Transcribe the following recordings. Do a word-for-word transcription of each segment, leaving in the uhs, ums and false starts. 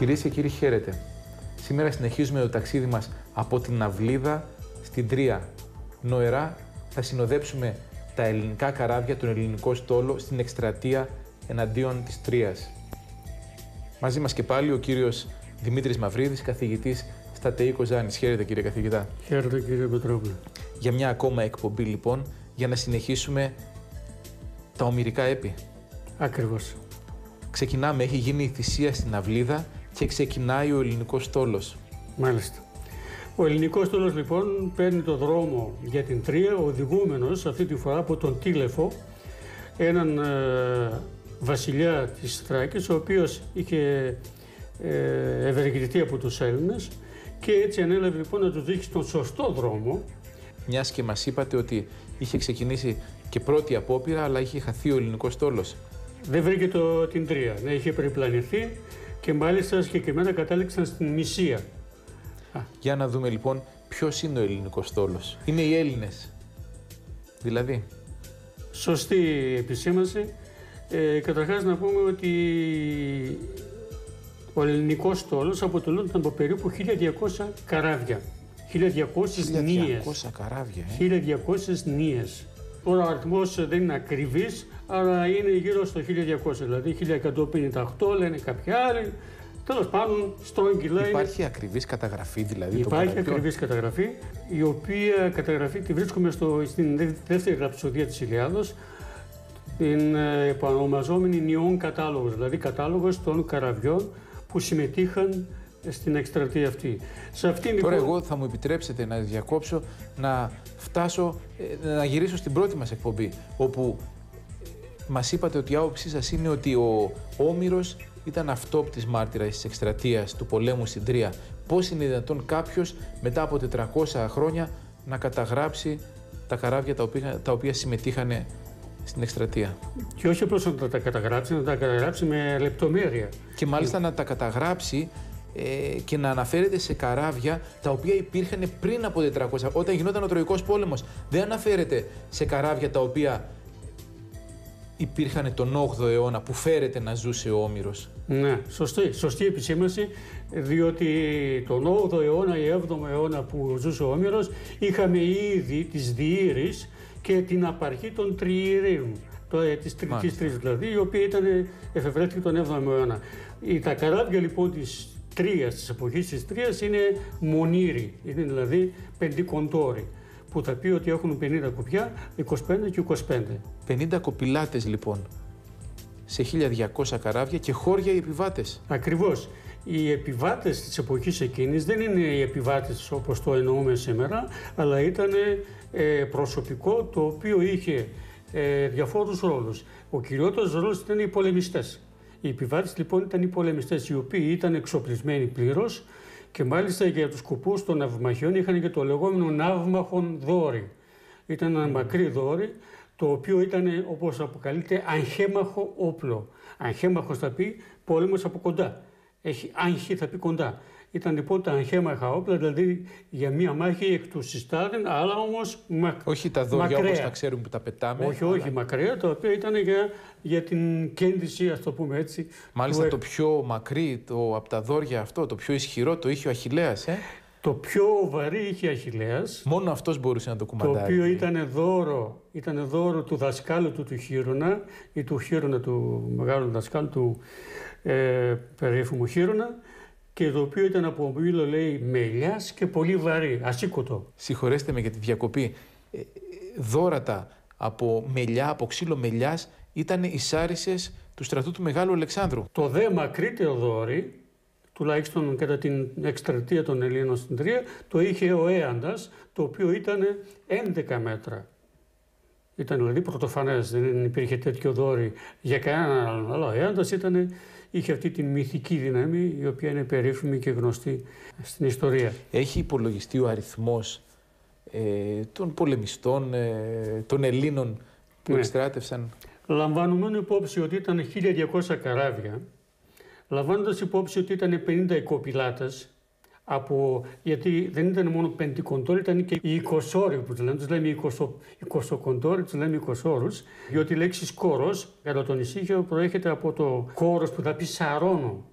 Κυρίες και κύριοι, χαίρετε. Σήμερα συνεχίζουμε το ταξίδι μας από την Αυλίδα στην Τρία. Νοερά θα συνοδέψουμε τα ελληνικά καράβια, τον ελληνικό στόλο, στην εκστρατεία εναντίον της Τρίας. Μαζί μας και πάλι ο κύριος Δημήτρης Μαυρίδης, καθηγητής στα ΤΕΙ Κοζάνης. Χαίρετε, κύριε καθηγητά. Χαίρετε, κύριε Πετρόπουλε. Για μια ακόμα εκπομπή, λοιπόν, για να συνεχίσουμε τα ομηρικά έπι. Ακριβώς. Ξεκινάμε, έχει γίνει η θυσία στην Αυλίδα και ξεκινάει ο ελληνικός στόλος. Μάλιστα. Ο ελληνικός στόλος, λοιπόν, παίρνει το δρόμο για την Τρία, οδηγούμενος αυτή τη φορά από τον Τίλεφο, έναν ε, βασιλιά της Θράκης, ο οποίος είχε ε, ευεργετηθεί από τους Έλληνες και έτσι ανέλαβε, λοιπόν, να τους δείξει στον σωστό δρόμο. Μιας και μας είπατε ότι είχε ξεκινήσει και πρώτη απόπειρα, αλλά είχε χαθεί ο ελληνικός στόλος. Δεν βρήκε το, την Τρία, ναι, είχε περιπλανηθεί και μάλιστα συγκεκριμένα κατάληξαν στην Μυσία. Για να δούμε, λοιπόν, ποιος είναι ο ελληνικός στόλος. Είναι οι Έλληνες, δηλαδή. Σωστή επισήμανση. Ε, καταρχάς να πούμε ότι ο ελληνικός στόλος αποτελούνταν από περίπου χίλια διακόσια καράβια. χίλια διακόσιες νύες. χίλια διακόσια καράβια, ε. χίλια διακόσιες νύες. Τώρα ο αριθμός δεν είναι ακριβής, αλλά είναι γύρω στο χίλια διακόσια, δηλαδή χίλια εκατόν πενήντα οκτώ λένε κάποιοι άλλοι. Τέλος πάντων, στρόγγυλα. Υπάρχει ακριβής καταγραφή, δηλαδή. Υπάρχει ακριβής καταγραφή, η οποία καταγραφή τη βρίσκουμε στο, στην δεύτερη ραψοδία της Ηλιάδος, την επανομαζόμενη νιών κατάλογος, δηλαδή κατάλογος των καραβιών που συμμετείχαν στην εκστρατεία αυτή. Σε αυτήν, Τώρα λοιπόν... εγώ θα μου επιτρέψετε να διακόψω, να φτάσω, να γυρίσω στην πρώτη μας εκπομπή, όπου μας είπατε ότι η άποψή σας είναι ότι ο Όμηρος ήταν αυτόπτης μάρτυρας της εκστρατείας του πολέμου στην Τρία. Πώς είναι δυνατόν κάποιος μετά από τετρακόσια χρόνια να καταγράψει τα καράβια τα οποία, τα οποία συμμετείχαν στην εκστρατεία? Και όχι απλώς να τα καταγράψει, να τα καταγράψει με λεπτομέρεια. Και μάλιστα να τα καταγράψει ε, και να αναφέρεται σε καράβια τα οποία υπήρχαν πριν από τετρακόσια, όταν γινόταν ο Τροϊκός πόλεμος. Δεν αναφέρεται σε καράβια τα οποία υπήρχαν τον όγδοο αιώνα, που φέρεται να ζούσε ο Όμηρος. Ναι, σωστή, σωστή επισήμανση, διότι τον όγδοο αιώνα ή έβδομο αιώνα που ζούσε ο Όμηρος είχαμε ήδη τις διήρεις και την απαρχή των τριηρίων, το, ε, της Τρικής Τρεις δηλαδή, η οποία ήταν, εφευρέθηκε τον έβδομο αιώνα. Τα καράβια, λοιπόν, της Τρίας, της εποχής της Τρίας, είναι μονήροι, είναι δηλαδή πεντηκοντόροι, που θα πει ότι έχουν πενήντα κουπιά, είκοσι πέντε και είκοσι πέντε. πενήντα κοπηλάτες, λοιπόν, σε χίλια διακόσια καράβια και χώρια οι επιβάτες. Ακριβώς. Οι επιβάτες της εποχής εκείνης δεν είναι οι επιβάτες όπως το εννοούμε σήμερα, αλλά ήταν ε, προσωπικό το οποίο είχε ε, διαφόρους ρόλους. Ο κυριότερος ρόλος ήταν οι πολεμιστές. Οι επιβάτες, λοιπόν, ήταν οι πολεμιστές, οι οποίοι ήταν εξοπλισμένοι πλήρως και μάλιστα για τους σκοπούς των ναυμαχιών είχαν και το λεγόμενο ναύμαχον δόρυ. Ήταν ένα μακρύ δόρυ, το οποίο ήταν, όπως αποκαλείται, αγχέμαχο όπλο. Αγχέμαχος θα πει πόλεμος από κοντά. Έχει άγχη, θα πει κοντά. Ήταν, λοιπόν, τα αγχέμαχα όπλα, δηλαδή για μία μάχη εκ του συστάδεν, αλλά όμως μα... όχι τα δόρια μακραία. Όπως τα ξέρουμε που τα πετάμε. Όχι, αλλά... όχι, μακραία, τα οποία ήταν για, για την κέντηση, ας το πούμε έτσι. Μάλιστα του... το πιο μακρύ το, από τα δόρια αυτό, το πιο ισχυρό, το είχε ο Αχιλλέας, ε? Το πιο βαρύ είχε Αχιλλέας. Μόνο αυτός μπορούσε να το κουμαντάρει. Το οποίο ήταν δώρο, ήταν δώρο του δασκάλου του του Χείρονα ή του Χείρονα, του μεγάλου δασκάλου του ε, περίφημου Χείρονα, και το οποίο ήταν από μήλο, λέει, μελιάς και πολύ βαρύ, ασήκωτο. Συγχωρέστε με για τη διακοπή. Ε, δώρατα από μελιά, από ξύλο μελιάς, ήταν οι σάρισες του στρατού του Μεγάλου Αλεξάνδρου. Το δε μακρύτερο δόρυ, τουλάχιστον κατά την εκστρατεία των Ελλήνων στην Τρία, το είχε ο Έαντας, το οποίο ήταν έντεκα μέτρα. Ήταν δηλαδή πρωτοφανές, δεν υπήρχε τέτοιο δόρυ για κανέναν άλλον. Αλλά ο Έαντας ήταν, είχε αυτή τη μυθική δύναμη, η οποία είναι περίφημη και γνωστή στην ιστορία. Έχει υπολογιστεί ο αριθμός ε, των πολεμιστών, ε, των Ελλήνων που ναι. εξτράτευσαν? Λαμβανωμένο υπόψη ότι ήταν χίλια διακόσια καράβια, λαμβάνοντας υπόψη ότι ήταν πενήντα οικοπηλάτες, από, γιατί δεν ήταν μόνο πεντηκοντόροι, ήταν και οι εικοσόροι που τους λέμε, τους λέμε εικοσοκοντόροι, τους λέμε εικοσόρους, διότι η λέξη κόρος κατά τον ησύχιο προέρχεται από το κόρος που θα πει σαρώνω.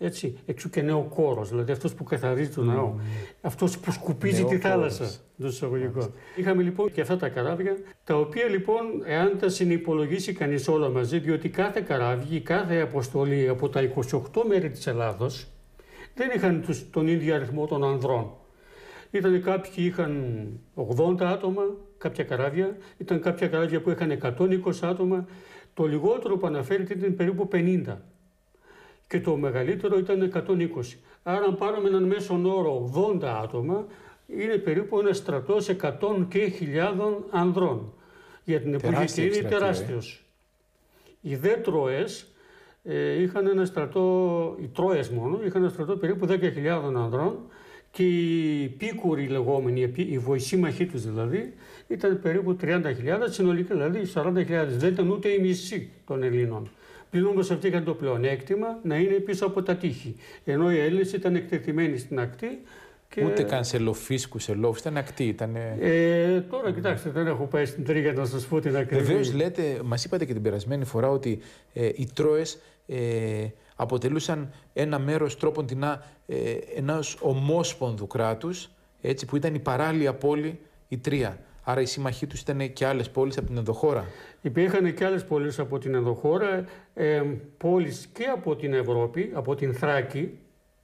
Έτσι, εξού και νεοκόρος, δηλαδή αυτός που καθαρίζει τον ναό, mm. αυτός που σκουπίζει τη θάλασσα. Mm. Είχαμε λοιπόν και αυτά τα καράβια, τα οποία λοιπόν, εάν τα συνυπολογίσει κανείς όλα μαζί, διότι κάθε καράβι, κάθε αποστολή από τα είκοσι οκτώ μέρη της Ελλάδος, δεν είχαν τους, τον ίδιο αριθμό των ανδρών. Ήταν κάποιοι είχαν ογδόντα άτομα, κάποια καράβια, ήταν κάποια καράβια που είχαν εκατόν είκοσι άτομα, το λιγότερο που αναφέρεται ήταν περίπου πενήντα. Και το μεγαλύτερο ήταν εκατόν είκοσι. Άρα, αν πάρουμε έναν μέσον όρο ογδόντα άτομα, είναι περίπου ένα στρατός εκατό και χιλιάδων ανδρών. Για την εποχή και είναι τεράστιος. Οι δε Τρώες ε, είχαν ένα στρατό, οι Τρώες μόνο, είχαν ένα στρατό περίπου δέκα χιλιάδων ανδρών και οι πίκουροι λεγόμενοι, οι βοησίμαχοι τους δηλαδή, ήταν περίπου τριάντα χιλιάδες, συνολικά δηλαδή σαράντα χιλιάδες. Δεν ήταν ούτε η μισή των Ελλήνων. Πλην όμως αυτοί είχαν το πλεονέκτημα να είναι πίσω από τα τείχη. Ενώ οι Έλληνες ήταν εκτεθειμένοι στην ακτή. Και... Ούτε καν σε λοφίσκου, σε λόφου, ήταν ακτή. Ήταν... Ε, τώρα κοιτάξτε, δεν έχω πάει στην Τρίγα να σας πω την ακριβή. Βεβαίως λέτε, μας είπατε και την περασμένη φορά ότι ε, οι Τρώες ε, αποτελούσαν ένα μέρος τρόπον τεινά ε, ενός ομόσπονδου κράτους, έτσι, που ήταν η παράλια πόλη η Τρία. Άρα οι σύμμαχοί τους ήταν και άλλες πόλεις από την ενδοχώρα. Υπήρχαν και άλλες πόλεις από την ενδοχώρα, ε, πόλεις και από την Ευρώπη, από την Θράκη.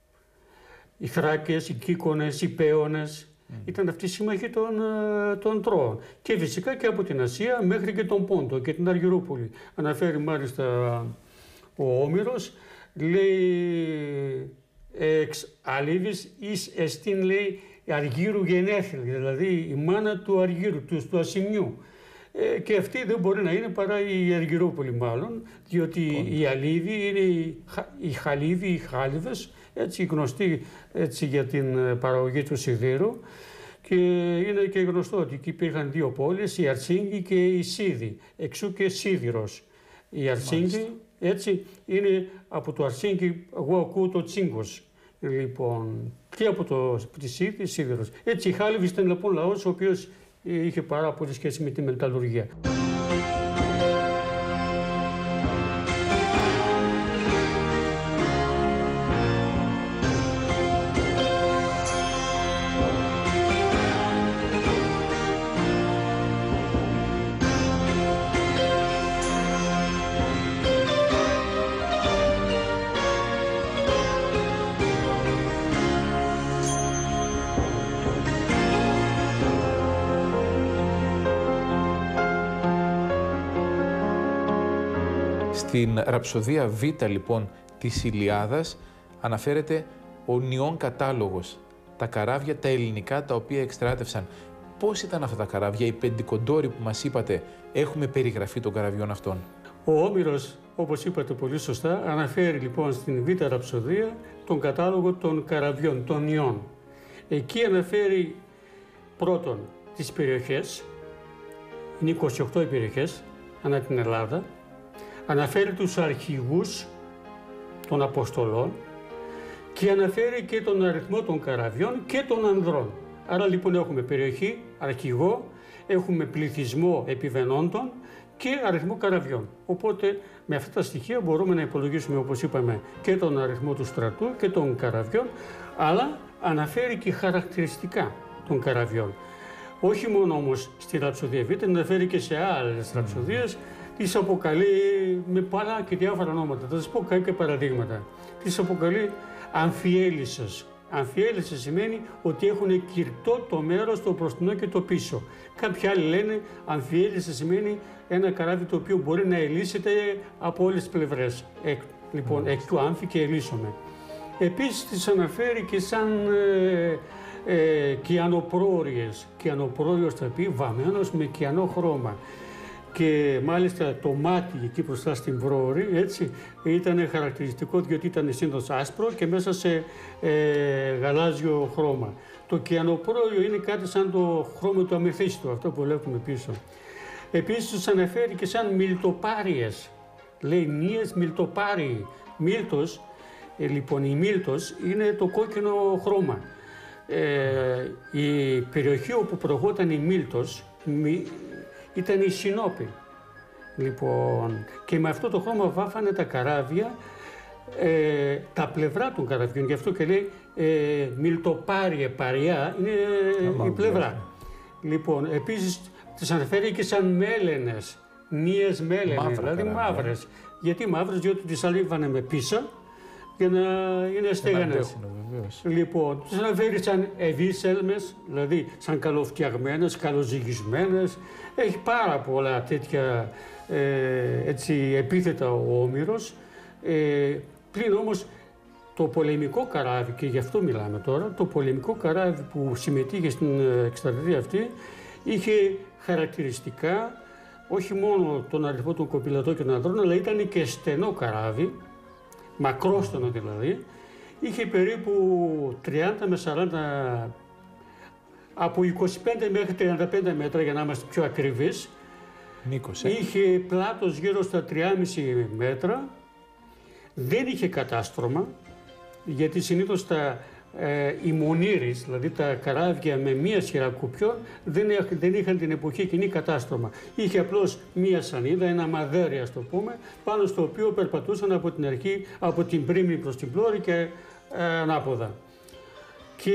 Οι Θράκες, οι Κύκονες, οι Πέονες, mm. ήταν αυτοί οι σύμμαχοι των, των Τρώων. Και φυσικά και από την Ασία μέχρι και τον Πόντο και την Αργυρούπολη. Αναφέρει μάλιστα ο Όμηρος, λέει εξ αλήβης εις εστίν, λέει, Αργύρου γενέθλι, δηλαδή η μάνα του Αργύρου, του, του Ασημιού. Ε, και αυτή δεν μπορεί να είναι παρά η Αργυρούπολη μάλλον, διότι oh. η Αλήβη είναι οι, οι Χαλίβοι, οι Χάλιβες, έτσι γνωστοί έτσι, για την παραγωγή του σιδήρου. Και είναι και γνωστό ότι εκεί υπήρχαν δύο πόλεις, η Αρσίνγκη και η Σίδη, εξού και Σίδηρος. Η Αρσίνγκη, έτσι, είναι από το Αρσίνγκη, εγώ ακούω το Τσίγκος. Λοιπόν, και από το τη Σίδη, Σίδηρος. Έτσι, η Χάλιβη ήταν λοιπόν λαός ο οποίος είχε πάρα πολύ σχέση με τη μεταλλουργία. Στην ραψοδία Β λοιπόν της Ηλιάδας αναφέρεται ο νιών κατάλογος, τα καράβια τα ελληνικά τα οποία εκστράτευσαν. Πώς ήταν αυτά τα καράβια, οι πεντηκοντόροι που μας είπατε, έχουμε περιγραφή των καραβιών αυτών? Ο Όμηρος, όπως είπατε πολύ σωστά, αναφέρει λοιπόν στην Β ραψοδία τον κατάλογο των καραβιών, των νιών. Εκεί αναφέρει πρώτον τις περιοχές, είναι είκοσι οκτώ οι περιοχές ανά την Ελλάδα. Αναφέρει τους αρχηγούς των Αποστολών και αναφέρει και τον αριθμό των καραβιών και των ανδρών. Άρα λοιπόν έχουμε περιοχή, αρχηγό, έχουμε πληθυσμό επιβενόντων και αριθμό καραβιών. Οπότε με αυτά τα στοιχεία μπορούμε να υπολογίσουμε, όπως είπαμε, και τον αριθμό του στρατού και των καραβιών, αλλά αναφέρει και χαρακτηριστικά των καραβιών. Όχι μόνο όμως στη ραψοδία Β, αναφέρει και σε άλλες ραψοδίες. Τις αποκαλεί με πολλά και διάφορα ονόματα. Θα σας πω κάποια παραδείγματα. Τις αποκαλεί αμφιέλισσες. Αμφιέλισσες σημαίνει ότι έχουν κυρτό το μέρος, το μπροστινό και το πίσω. Κάποιοι άλλοι λένε αμφιέλισσες σημαίνει ένα καράβι το οποίο μπορεί να ελίσσεται από όλες τις πλευρές. Εκ, λοιπόν, εκ του άμφι και ελίσσομαι. Επίσης τις αναφέρει και σαν ε, ε, κιανοπρόριες. Κιανοπρόριος θα πει βαμμένος με κιανό χρώμα. Και μάλιστα το μάτι εκεί μπροστά στην βρόρη, έτσι, ήταν χαρακτηριστικό διότι ήταν συνήθως άσπρο και μέσα σε ε, γαλάζιο χρώμα. Το κιανοπρόριο είναι κάτι σαν το χρώμα του αμεθίστου, αυτό που βλέπουμε πίσω. Επίσης τους αναφέρει και σαν μιλτοπάριες, λέει νίες μιλτοπάριοι. Μίλτος, ε, λοιπόν η μίλτος είναι το κόκκινο χρώμα. Ε, η περιοχή όπου προηγόταν η μίλτος, ήταν η Σινόπη. Λοιπόν, και με αυτό το χρώμα βάφανε τα καράβια ε, τα πλευρά των καραβιών. Γι' αυτό και λέει ε, μιλτοπάριε παριά είναι ε, η πλευρά. Λοιπόν, επίσης τις αναφέρει και σαν μέλαινες, νίες μέλαινες, δηλαδή μαύρες. Γιατί μαύρες, διότι τις αλήβανε με πίσα για να είναι στέγανες. Λοιπόν, τις αναφέρει σαν ευίσελμες, δηλαδή σαν καλοφτιαγμένες, καλοζυγισμένες. Έχει πάρα πολλά τέτοια ε, έτσι, επίθετα ο Όμηρος. Ε, πλην όμως το πολεμικό καράβι, και γι' αυτό μιλάμε τώρα, το πολεμικό καράβι που συμμετείχε στην εκστρατεία αυτή είχε χαρακτηριστικά όχι μόνο τον αριθμό των κοπηλατών και των ανδρών, αλλά ήταν και στενό καράβι, μακρόστενο δηλαδή. Είχε περίπου τριάντα με σαράντα, από είκοσι πέντε μέχρι τριάντα πέντε μέτρα για να είμαστε πιο ακριβείς. Μήκος, ε. Είχε πλάτος γύρω στα τρία κόμμα πέντε μέτρα. Δεν είχε κατάστρωμα, γιατί συνήθως τα ε, οι μονήρεις, δηλαδή τα καράβια με μία σειρά κουπιών, δεν, δεν είχαν την εποχή εκείνη κατάστρωμα. Είχε απλώς μία σανίδα, ένα μαδέρι ας το πούμε, πάνω στο οποίο περπατούσαν από την αρχή, από την πρίμνη προς την πλώρη και ε, ανάποδα. Και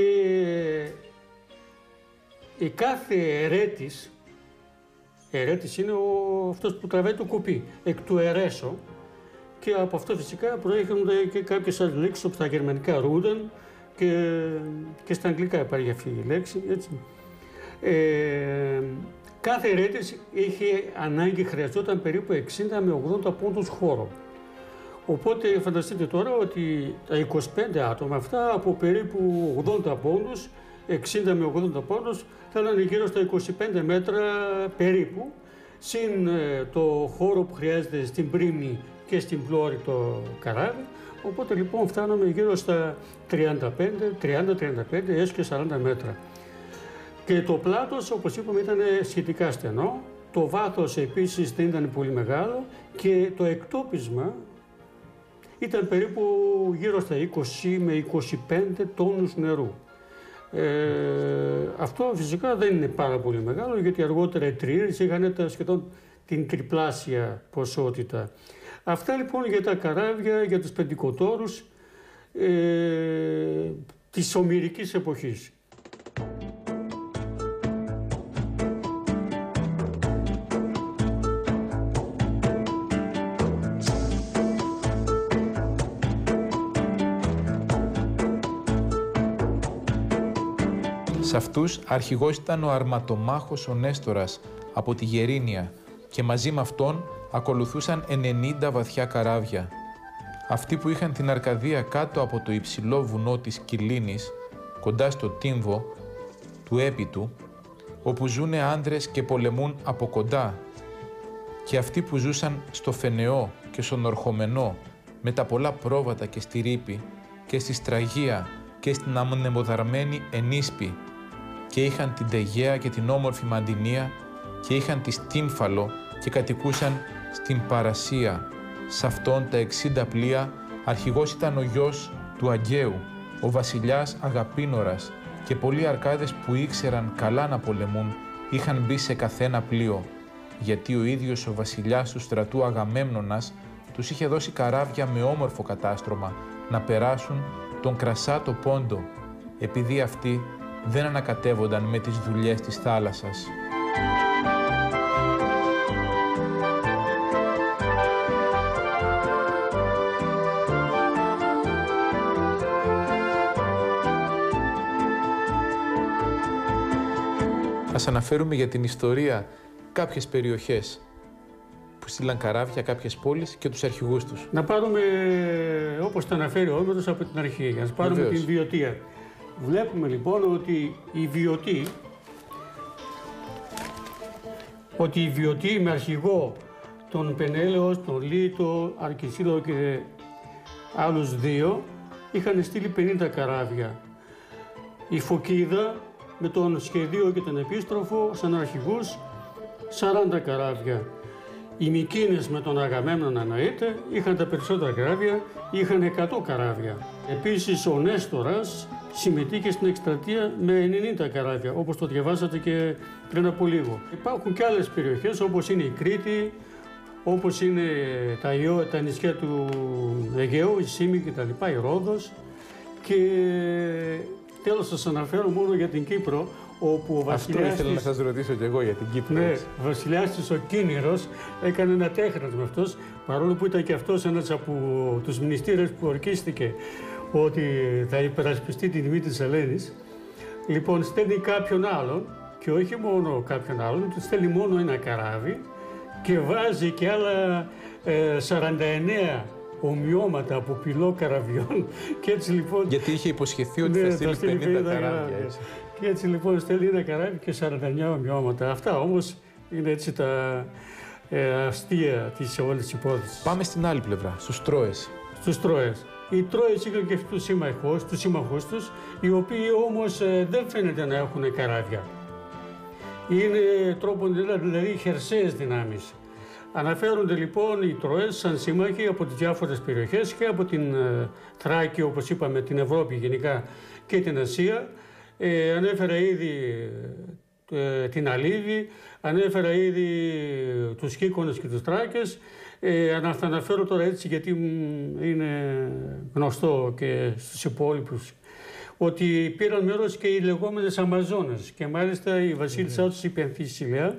η κάθε ερέτης, ερέτης είναι ο, αυτός που τραβάει το κουπί, εκ του ερέσω, και από αυτό φυσικά προέρχονται και κάποιες άλλες λέξεις, όπως τα γερμανικά ρούντεν, και, και στα αγγλικά υπάρχει αυτή η λέξη, έτσι. Ε, κάθε ερέτης είχε ανάγκη, χρειαζόταν περίπου εξήντα με ογδόντα πόντους χώρο. Οπότε φανταστείτε τώρα ότι τα είκοσι πέντε άτομα αυτά από περίπου ογδόντα πόντους, εξήντα με ογδόντα πόντους, θα ήταν γύρω στα είκοσι πέντε μέτρα περίπου, συν το χώρο που χρειάζεται στην πρίμνη και στην πλώρη το καράβι. Οπότε λοιπόν φτάνουμε γύρω στα τριάντα πέντε, τριάντα, τριάντα πέντε έως και σαράντα μέτρα. Και το πλάτος, όπως είπαμε, ήταν σχετικά στενό. Το βάθος επίσης δεν ήταν πολύ μεγάλο και το εκτόπισμα ήταν περίπου γύρω στα είκοσι με είκοσι πέντε τόνους νερού. Ε, αυτό φυσικά δεν είναι πάρα πολύ μεγάλο, γιατί αργότερα οι τριήρες είχαν σχεδόν την τριπλάσια ποσότητα. Αυτά λοιπόν για τα καράβια, για τους πεντηκοτόρους ε, της ομηρικής εποχής. Σε αυτούς αρχηγός ήταν ο αρματομάχος ο Νέστορας από τη Γερίνια και μαζί με αυτόν ακολουθούσαν ενενήντα βαθιά καράβια. Αυτοί που είχαν την Αρκαδία κάτω από το υψηλό βουνό της Κιλίνης, κοντά στο τύμβο του Έπιτου, όπου ζουνε άνδρες και πολεμούν από κοντά, και αυτοί που ζούσαν στο Φενεό και στον Ορχομενό, με τα πολλά πρόβατα και στη Ρήπη και στη Στραγία και στην ανεμοδαρμένη Ενίσπη, και είχαν την Τεγέα και την όμορφη Μαντινία και είχαν τη Στύμφαλο και κατοικούσαν στην Παρασία. Σ' αυτόν τα εξήντα πλοία αρχηγός ήταν ο γιος του Αγκαίου, ο βασιλιάς Αγαπήνορας, και πολλοί αρκάδες που ήξεραν καλά να πολεμούν είχαν μπει σε καθένα πλοίο, γιατί ο ίδιος ο βασιλιάς του στρατού Αγαμέμνονας τους είχε δώσει καράβια με όμορφο κατάστρωμα να περάσουν τον Κρασάτο Πόντο, επειδή αυτοί δεν ανακατεύονταν με τις δουλειές της θάλασσας. Ας αναφέρουμε για την ιστορία κάποιες περιοχές που στείλαν καράβια, κάποιες πόλεις και τους αρχηγούς τους. Να πάρουμε, όπως τα αναφέρει ο Όμηρος, από την αρχή. Ας πάρουμε Βεβαίως. την Βιωτία. Βλέπουμε λοιπόν ότι η Βιωτή, ότι η Βιωτή με αρχηγό τον Πενέλεος, τον Λύτο, Αρκισίλο και άλλους δύο είχαν στείλει πενήντα καράβια. Η Φωκίδα με τον Σχεδίο και τον Επίστροφο σαν αρχηγούς σαράντα καράβια. Οι Μικίνες με τον Αγαμέμνονα εννοείται είχαν τα περισσότερα καράβια, είχαν εκατό καράβια. Επίσης ο Νέστορας συμμετείχε στην εκστρατεία με ενενήντα καράβια, όπως το διαβάσατε και πριν από λίγο. Υπάρχουν και άλλες περιοχές όπως είναι η Κρήτη, όπως είναι τα, Ιώ, τα νησιά του Αιγαίου, η Σύμη και τα λοιπά, η Ρόδος. Και τέλος σας αναφέρω μόνο για την Κύπρο, όπου ο βασιλιάς Αυτό ήθελα της... να σας ρωτήσω και εγώ για την Κύπρο. Ναι, ο βασιλιάς της ο Κίνηρος έκανε ένα τέχνασμα αυτός, παρόλο που ήταν και αυτός ένας από τους μνηστήρες που ορκίστηκε ότι θα υπερασπιστεί την τιμή της Ελένης. Λοιπόν, στέλνει κάποιον άλλον, και όχι μόνο κάποιον άλλον, του στέλνει μόνο ένα καράβι και βάζει και άλλα ε, σαράντα εννέα ομοιώματα από πυλό καραβιών. Και έτσι, λοιπόν, γιατί είχε υποσχεθεί ότι ναι, θα στείλει πενήντα καράβια. Έτσι. Και έτσι λοιπόν στέλνει ένα καράβι και σαράντα εννέα ομοιώματα. Αυτά όμως είναι έτσι τα ε, αστεία της όλης υπόθεσης. Πάμε στην άλλη πλευρά, στους Τρώες. Στους Τρώες. Οι Τρώες είχαν και τους σύμμαχους, τους σύμμαχους τους, οι οποίοι όμως ε, δεν φαίνεται να έχουν καράβια. Είναι τρόπον δηλαδή χερσαίες δυνάμεις. Αναφέρονται λοιπόν οι Τρώες σαν σύμμαχοι από τις διάφορες περιοχές και από την ε, Θράκη, όπως είπαμε, την Ευρώπη γενικά και την Ασία. Ε, ανέφερα ήδη ε, την Αλίδη, ανέφερα ήδη τους Κύκονες και τους Θράκες. Ε, θα αναφέρω τώρα έτσι γιατί είναι γνωστό και στους υπόλοιπους ότι πήραν μέρος και οι λεγόμενες Αμαζόνες και μάλιστα η βασίλισσά τους η Πενθυσιλέα,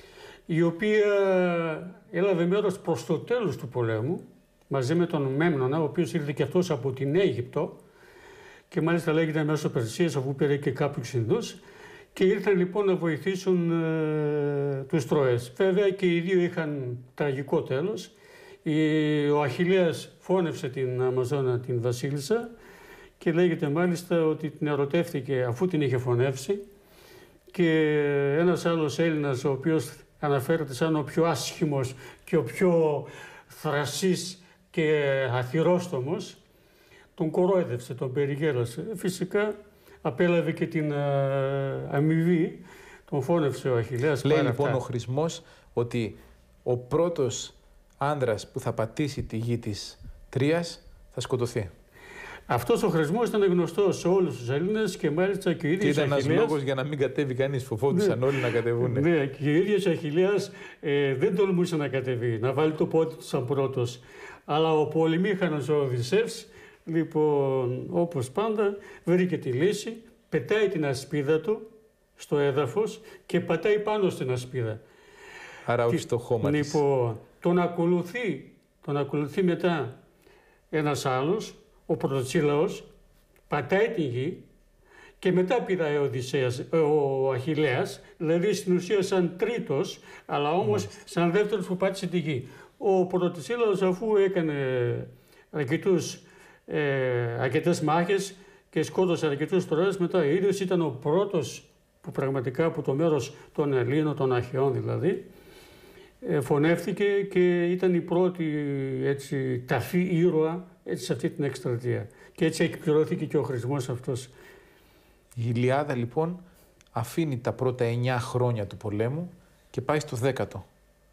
η οποία έλαβε μέρος προς το τέλος του πολέμου μαζί με τον Μέμνονα, ο οποίος ήρθε και αυτός από την Αίγυπτο και μάλιστα λέγεται μέσω Περσίας, αφού πήρε και κάποιους Ινδούς, και ήρθαν λοιπόν να βοηθήσουν ε, τους Τρώες. Βέβαια και οι δύο είχαν τραγικό τέλος. Η, ο Αχιλλέας φώνευσε την Αμαζόνα την βασίλισσα και λέγεται μάλιστα ότι την ερωτεύτηκε αφού την είχε φωνεύσει, και ένας άλλος Έλληνας, ο οποίος αναφέρεται σαν ο πιο άσχημος και ο πιο θρασής και αθυρόστομος, τον κορόιδευσε, τον περιγέλασε. Φυσικά απέλαβε και την α, αμοιβή, τον φώνευσε ο Αχιλλέας. Λέει λοιπόν αυτά ο Χρησμός ότι ο πρώτος άνδρας που θα πατήσει τη γη της Τρίας θα σκοτωθεί. Αυτός ο Χρησμός ήταν γνωστός σε όλους τους Έλληνες και μάλιστα και ο ίδιος Αχιλλέας. Ήταν ένας λόγος για να μην κατέβει κανείς, φοβόντουσαν ναι. όλοι να κατεβούν. Ναι, και ο ίδιος Αχιλλέας ε, δεν τολμούσε να κατεβεί, να βάλει το πόδι του σαν πρώτος. Αλλά ο πολυμήχανος ο Οδυσσεύς, λοιπόν, όπως πάντα, βρήκε τη λύση, πετάει την ασπίδα του στο έδαφος και πατάει πάνω στην ασπίδα. Άρα όχι στο χώμα της. Λοιπόν, τον ακολουθεί, τον ακολουθεί μετά ένας άλλος, ο Πρωτοτσίλαος, πατάει τη γη και μετά πηδάει ο Οδυσσέας, ο Αχιλλέας, δηλαδή στην ουσία σαν τρίτος, αλλά όμως mm. σαν δεύτερος που πάτησε τη γη. Ο Πρωτοτσίλαος, αφού έκανε αρκετούς, ε, αρκετές μάχες και σκότωσε αρκετούς Τρώες, μετά ο ίδιος ήταν ο πρώτος που πραγματικά από το μέρος των Ελλήνων, των Αχαιών δηλαδή, ε, φωνεύτηκε και ήταν η πρώτη έτσι, ταφή ήρωα έτσι, σε αυτή την εκστρατεία. Και έτσι εκπληρώθηκε και ο Χρησμός αυτός. Η Ιλιάδα λοιπόν αφήνει τα πρώτα εννιά χρόνια του πολέμου και πάει στο δέκατο.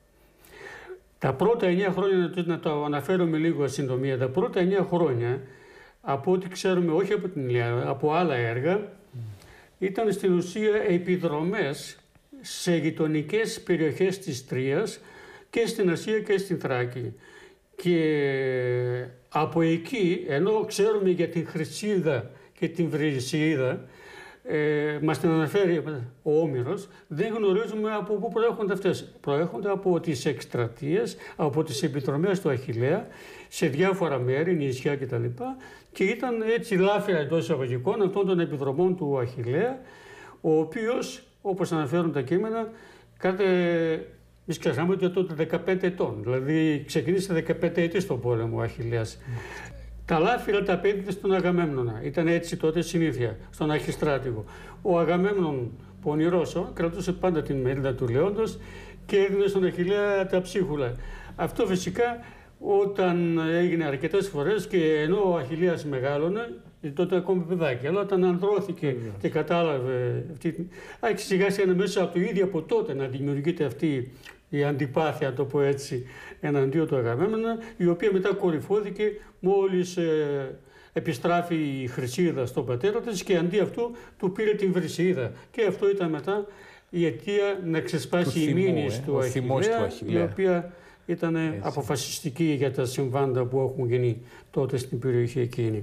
Τα πρώτα εννιά χρόνια, να το αναφέρουμε λίγο συντομία, τα πρώτα εννιά χρόνια, από ό,τι ξέρουμε, όχι από την Ιλιάδα, από άλλα έργα, mm. ήταν στην ουσία επιδρομές σε γειτονικές περιοχές της Τρίας και στην Ασία και στην Θράκη. Και από εκεί, ενώ ξέρουμε για την Χρυσίδα και την Βρυσίδα, ε, μας την αναφέρει ο Όμηρος, δεν γνωρίζουμε από πού προέρχονται αυτές. Προέρχονται από τις εκστρατείες, από τις επιδρομές του Αχιλλέα, σε διάφορα μέρη, νησιά κτλ. Και ήταν έτσι λάφυρα εντός εισαγωγικών αυτών των επιδρομών του Αχιλλέα, ο οποίος, όπως αναφέρουν τα κείμενα, κάθε... Μη ξεχνάμε ότι τότε δεκαπέντε ετών, δηλαδή ξεκίνησε δεκαπέντε ετή στον πόλεμο ο Αχιλλέας. Mm. Τα λάφυρα τα απέδιδε στον Αγαμέμνονα. Ήταν έτσι τότε συνήθεια, στον Αρχιστράτηγο. Ο Αγαμέμνον, πονηρός, κρατούσε πάντα την μερίδα του Λέοντος και έδινε στον Αχιλλέα τα ψίχουλα. Αυτό φυσικά όταν έγινε αρκετές φορές και ενώ ο Αχιλλέας μεγάλωνε, τότε ακόμη παιδάκι, αλλά όταν ανδρώθηκε yeah. και κατάλαβε αυτή, άρχισε σιγά σιγά μέσα από το ίδιο από τότε να δημιουργείται αυτή η αντιπάθεια, το πω έτσι, εναντίον του Αγαμέμνονα, η οποία μετά κορυφώθηκε μόλις ε, επιστράφει η Χρυσίδα στον πατέρα της και αντί αυτού του πήρε την Βρυσίδα. Και αυτό ήταν μετά η αιτία να ξεσπάσει η μήνυση ε, του Αχιλλέα, η οποία ήταν αποφασιστική για τα συμβάντα που έχουν γίνει τότε στην περιοχή εκείνη.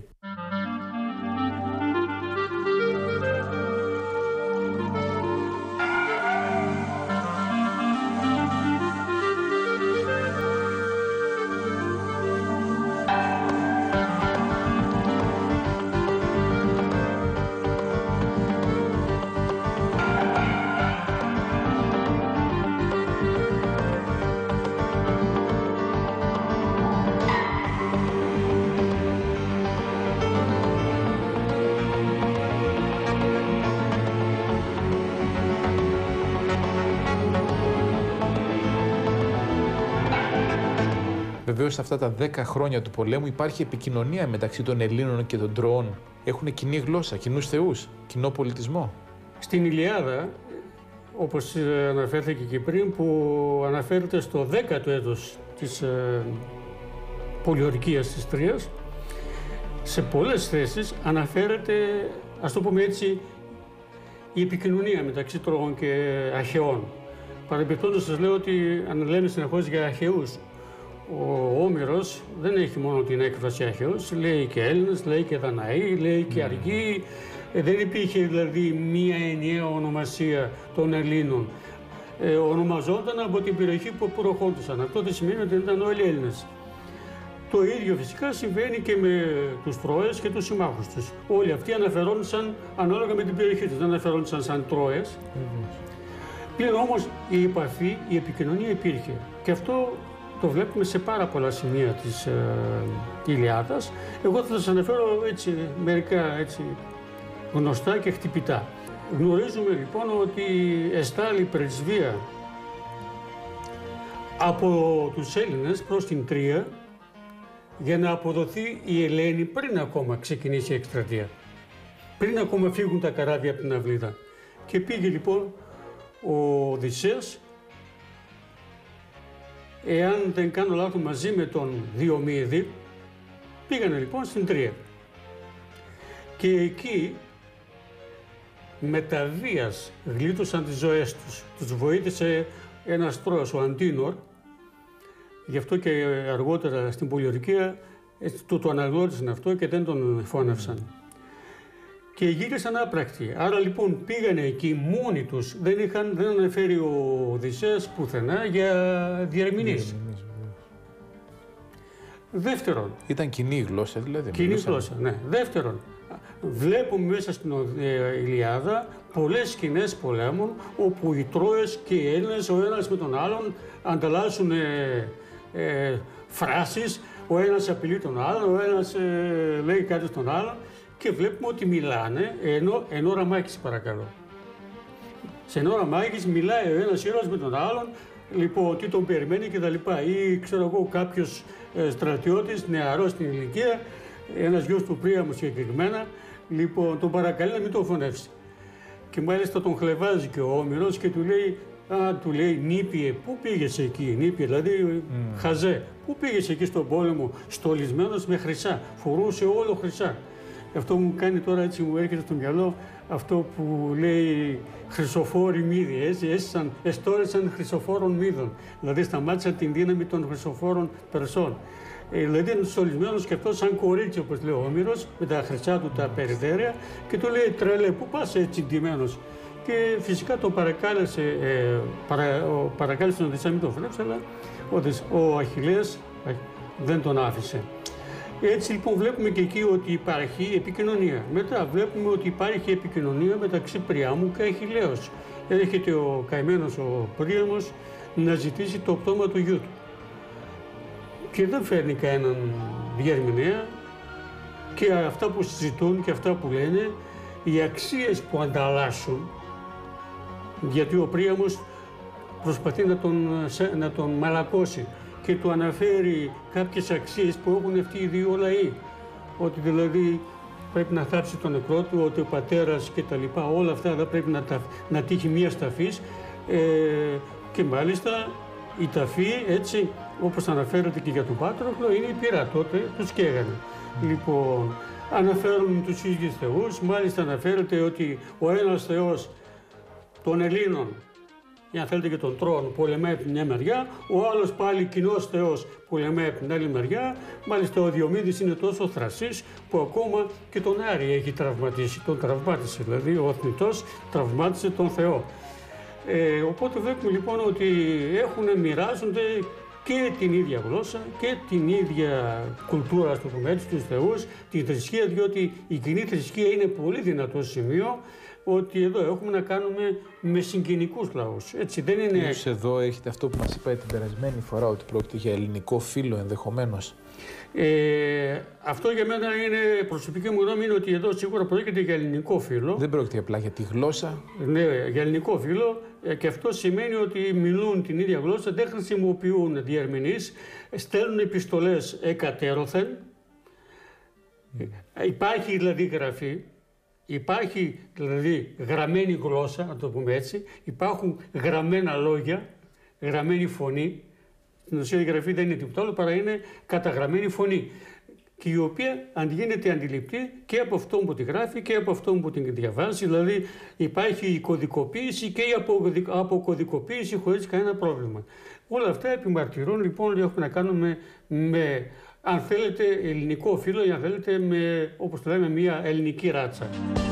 Βεβαίως, σε αυτά τα δέκα χρόνια του πολέμου υπάρχει επικοινωνία μεταξύ των Ελλήνων και των Τροών. Έχουν κοινή γλώσσα, κοινούς θεούς, κοινό πολιτισμό. Στην Ηλιάδα, όπως αναφέρθηκε και πριν, που αναφέρεται στο δέκατο έτος της ε, πολιορκίας της Τρίας, σε πολλές θέσεις αναφέρεται, ας το πούμε έτσι, η επικοινωνία μεταξύ Τροών και Αχαιών. Παρεμπιπτόντως σας λέω ότι αν λέμε συνεχώς για Αχαιούς, ο Όμηρος δεν έχει μόνο την έκφραση Αχαιός, λέει και Έλληνες, λέει και Δαναοί, λέει και Αργοί. Ε, δεν υπήρχε δηλαδή μία ενιαία ονομασία των Ελλήνων. Ε, ονομαζόταν από την περιοχή που προχώρησαν. Αυτό δεν σημαίνει ότι ήταν όλοι Έλληνες. Το ίδιο φυσικά συμβαίνει και με τους Τρώες και τους συμμάχους τους. Όλοι αυτοί αναφερόντουσαν ανάλογα με την περιοχή τους, δεν αναφερόντουσαν σαν Τρώες. Mm-hmm. Πλην όμως η επαφή, η επικοινωνία υπήρχε. Και αυτό το βλέπουμε σε πάρα πολλά σημεία της ε, Ηλιάδας. Εγώ θα σας αναφέρω έτσι, μερικά έτσι, γνωστά και χτυπητά. Γνωρίζουμε λοιπόν ότι εστάλει πρεσβεία από τους Έλληνες προς την Τρία για να αποδοθεί η Ελένη πριν ακόμα ξεκινήσει η εκστρατεία. Πριν ακόμα φύγουν τα καράβια από την αυλίδα. Και πήγε λοιπόν ο Οδυσσέας, εάν δεν κάνω λάθος, μαζί με τον Διομήδη, πήγανε λοιπόν στην Τρία. Και εκεί με τα βίας γλίτωσαν τις ζωές τους. Τους βοήθησε ένας Τρώας, ο Αντίνορ, γι' αυτό και αργότερα στην πολιορκία το, το αναγνώρισαν αυτό και δεν τον φώνευσαν. Και γύρισαν άπρακτοι. Άρα λοιπόν πήγανε εκεί μόνοι τους, δεν, είχαν, δεν αναφέρει ο Οδυσσέας πουθενά για διερμηνείς. Δεύτερον. Ήταν κοινή γλώσσα δηλαδή. Κοινή μιλούσαν. Γλώσσα, ναι. Δεύτερον, βλέπουμε μέσα στην ε, Ηλιάδα πολλές σκηνές πολέμων όπου οι Τρώες και οι Έλληνες ο ένας με τον άλλον ανταλλάσσουν ε, ε, φράσεις, ο ένας απειλεί τον άλλον, ο ένας ε, λέει κάτι στον άλλον και βλέπουμε ότι μιλάνε ενώ, εν ώρα μάχης, παρακαλώ. Σε εν ώρα μάχης μιλάει ο ένας ήρωας με τον άλλον, λοιπόν, τι τον περιμένει κτλ. Ή ξέρω εγώ κάποιος ε, στρατιώτης νεαρός στην ηλικία, ένας γιος του Príamo συγκεκριμένα, λοιπόν, τον παρακαλεί να μην τον φωνεύσει. Και μάλιστα τον χλεβάζει και ο Όμηρος και του λέει, α, του λέει, νήπιε, πού πήγες εκεί, νήπιε, δηλαδή mm. χαζέ, πού πήγες εκεί στον πόλεμο, στολισμένος με χρυσά, φορούσε όλο χρυσά. Αυτό μου κάνει τώρα, έτσι μου έρχεται στο μυαλό αυτό που λέει χρυσοφόροι μύδι, έτσι, έστησαν, εστόρεσαν χρυσοφόρων μύδων, δηλαδή σταμάτησαν την δύναμη των χρυσοφόρων Περσών. Ε, δηλαδή είναι στολισμένος και αυτό σαν κορίτσι, όπως λέει ο Όμηρος, με τα χρυσά του τα περιδέρια και του λέει, τρελέ, πού πας έτσι ντυμένος. Και φυσικά τον παρακάλεσε, ε, παρα, ο, παρακάλεσε τον Οδυσσέα, μην τον φλέψει, αλλά ο, ο Αχιλλέας δεν τον άφησε. Έτσι λοιπόν βλέπουμε και εκεί ότι υπάρχει επικοινωνία. Μετά βλέπουμε ότι υπάρχει επικοινωνία μεταξύ Πριάμου και Αχιλλέως. Έρχεται ο καημένος ο Príamos να ζητήσει το πτώμα του γιού του. Και δεν φέρνει κανέναν διερμηνέα και αυτά που συζητούν και αυτά που λένε, οι αξίες που ανταλλάσσουν, γιατί ο Príamos προσπαθεί να τον, να τον μαλακώσει και του αναφέρει κάποιες αξίες που έχουν αυτοί οι δύο λαοί. Ότι δηλαδή πρέπει να θάψει τον νεκρό του, ότι ο πατέρας και τα λοιπά, όλα αυτά δεν πρέπει να, τα, να τύχει μία ταφής. Ε, και μάλιστα η ταφή, έτσι, όπως αναφέρεται και για τον Πάτροκλο, είναι η πύρα, τότε τους καίγανε. Mm. Λοιπόν, αναφέρουν τους ίδιους θεούς, μάλιστα αναφέρεται ότι ο ένας θεός των Ελλήνων ή αν θέλετε και τον Τρόν, πολεμάει από την μια μεριά, ο άλλος πάλι κοινός θεός πολεμάει από την άλλη μεριά. Μάλιστα ο Διομήδης είναι τόσο θρασής που ακόμα και τον Άρη έχει τραυματίσει, τον τραυμάτισε, δηλαδή ο θνητός τραυμάτισε τον Θεό. Ε, οπότε βλέπουμε λοιπόν ότι έχουν, μοιράζονται και την ίδια γλώσσα και την ίδια κουλτούρα, στο πούμε έτσι, τους θεούς, τη θρησκεία, διότι η κοινή θρησκεία είναι πολύ δυνατό σημείο, ότι εδώ έχουμε να κάνουμε με συγγενικούς λαούς. Έτσι δεν είναι... Ίσως εδώ έχετε αυτό που μας είπατε την περασμένη φορά, ότι πρόκειται για ελληνικό φύλο ενδεχομένως. Ε, αυτό για μένα είναι, προσωπική μου γνώμη είναι ότι εδώ σίγουρα πρόκειται για ελληνικό φύλο. Δεν πρόκειται απλά για τη γλώσσα. Ναι, για ελληνικό φύλο, και αυτό σημαίνει ότι μιλούν την ίδια γλώσσα, δεν χρησιμοποιούν διερμηνείς, στέλνουν επιστολές εκατέρωθεν. Mm. Υπάρχει δηλαδή γραφή, υπάρχει δηλαδή γραμμένη γλώσσα, να το πούμε έτσι, υπάρχουν γραμμένα λόγια, γραμμένη φωνή. Στην ουσία η γραφή δεν είναι τίποτα άλλο παρά είναι καταγραμμένη φωνή, και η οποία γίνεται αντιληπτή και από αυτόν που τη γράφει και από αυτόν που την διαβάζει. Δηλαδή υπάρχει η κωδικοποίηση και η αποκωδικοποίηση χωρίς κανένα πρόβλημα. Όλα αυτά επιμαρτυρούν λοιπόν ότι έχουμε να κάνουμε με, αν θέλετε, ελληνικό φύλο ή αν θέλετε με, όπως το λέμε, μια ελληνική ράτσα.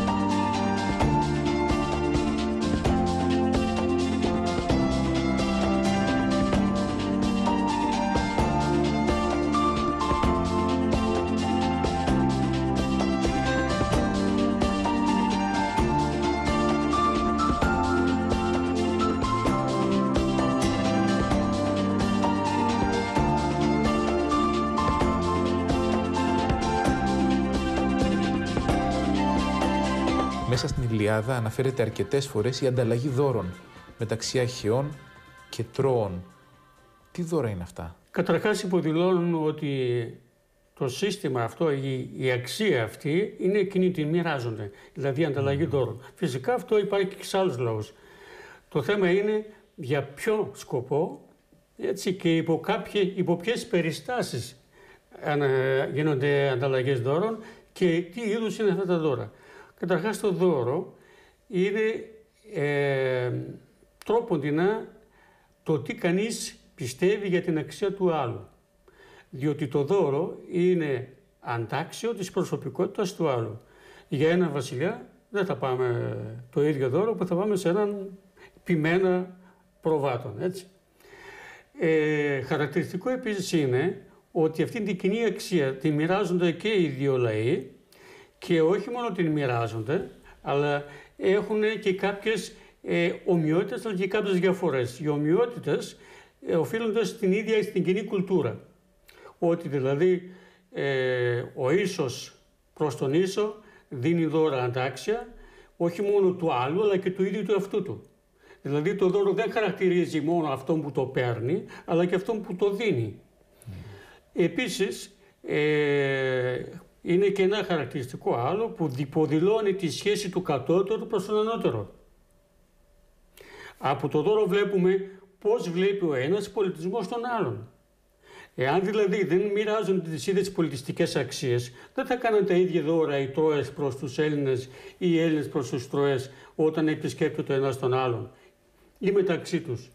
Μέσα στην Ιλιάδα αναφέρεται αρκετές φορές η ανταλλαγή δώρων μεταξύ Αχαιών και Τρώων. Τι δώρα είναι αυτά? Καταρχάς υποδηλώνουν ότι το σύστημα αυτό, η, η αξία αυτή είναι εκείνη την μοιράζονται, δηλαδή η ανταλλαγή δώρων. Φυσικά αυτό υπάρχει και σε άλλους λαούς. Το θέμα είναι για ποιο σκοπό, έτσι, και υπό, κάποιες, υπό ποιες περιστάσεις γίνονται ανταλλαγές δώρων και τι είδους είναι αυτά τα δώρα. Καταρχάς το δώρο είναι ε, τρόποντινά το τι κανείς πιστεύει για την αξία του άλλου. Διότι το δώρο είναι αντάξιο της προσωπικότητας του άλλου. Για έναν βασιλιά δεν θα πάμε το ίδιο δώρο που θα πάμε σε έναν ποιμένα προβάτων, έτσι. Ε, χαρακτηριστικό επίσης είναι ότι αυτή την κοινή αξία τη μοιράζονται και οι δύο λαοί, και όχι μόνο την μοιράζονται, αλλά έχουν και κάποιες ε, ομοιότητες, αλλά και κάποιες διαφορές. Οι ομοιότητες ε, οφείλονται στην ίδια, στην κοινή κουλτούρα. Ότι δηλαδή ε, ο ίσος προς τον ίσο δίνει δώρα αντάξια, όχι μόνο του άλλου, αλλά και του ίδιου του αυτού του. Δηλαδή το δώρο δεν χαρακτηρίζει μόνο αυτόν που το παίρνει, αλλά και αυτόν που το δίνει. Mm. Επίσης, ε, είναι και ένα χαρακτηριστικό άλλο που υποδηλώνει τη σχέση του κατώτερου προς τον ανώτερο. Από το δώρο βλέπουμε πώς βλέπει ο ένας πολιτισμό τον άλλον. Εάν δηλαδή δεν μοιράζονται τις ίδιες πολιτιστικές αξίες, δεν θα κάνουν τα ίδια δώρα οι Τρώες προς τους Έλληνες ή οι Έλληνες προς τους Τρώες όταν επισκέπτονται ο ένας τον άλλον ή μεταξύ τους.